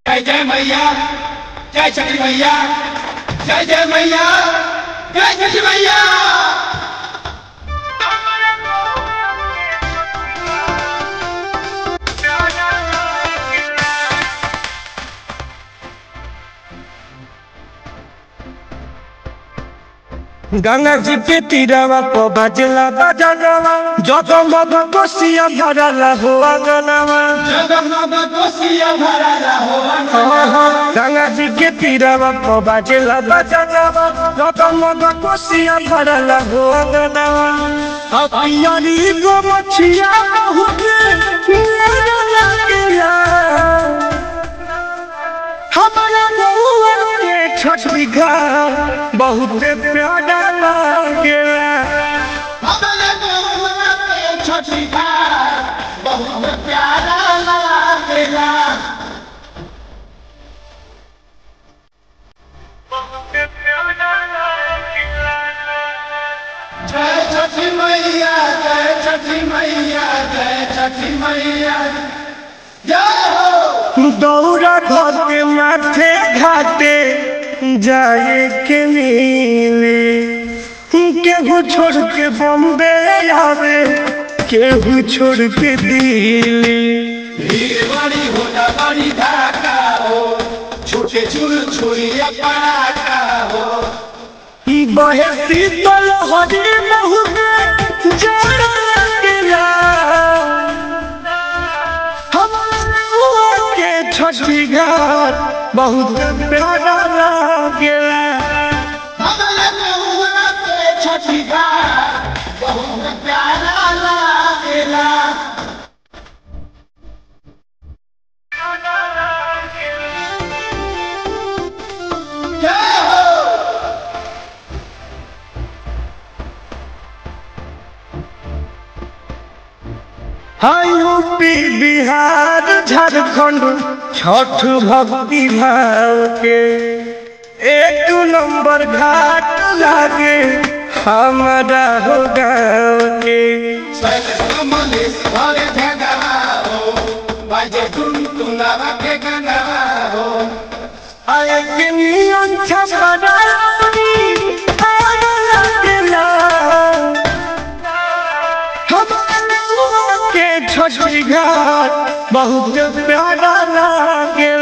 जय जय मैया जय छठी मैया जय जय मैया जय छठी मैया। गंगा जी के तीरवा को बजला बजनवा जगमग कोसिया भरला हो अंगनवा जगमग कोसिया भरला हो अंगनवा। गंगा जी के तीरवा को बजला बजनवा जगमग कोसिया भरला हो अंगनवा। अपियारी गो मछिया बहुते मेरा लगेला हमारा बउआ के छठी घाट बहुत प्यारा लागेला। हमारे बउआ के छठी घाट बहुत प्यारा लागेला। जय छठी मैया जय छठी मैया जय छठी मैया जय हो। दौरा घर के माथे घाटे जाए के मिले केहू छोड़ के बॉम्बे आवे केहू छोड़ के दिल्ली। भीड़ बड़ी होता बड़ी धाका हो छूटे छुर छुरिया पड़ाका हो। बहे शीतल हरी महू में जाड़ा लगेला हमारा के छठी घाट बहुत प्यारा लागेला। हमारे बउआ के छठी घाट बहुत प्यारा लागेला। जय हो। यूपी बिहार झारखंड छठ भक्ति भाव के एक नंबर घाट लागे हमारा हो गाँव के। कमलेश भरे झगड़ा हो बाजे टुन टुनावा के गनवा हो। आए के नियन छपरानी आना लगेला हमारा के छठी घाट बहुत प्यारा लागे।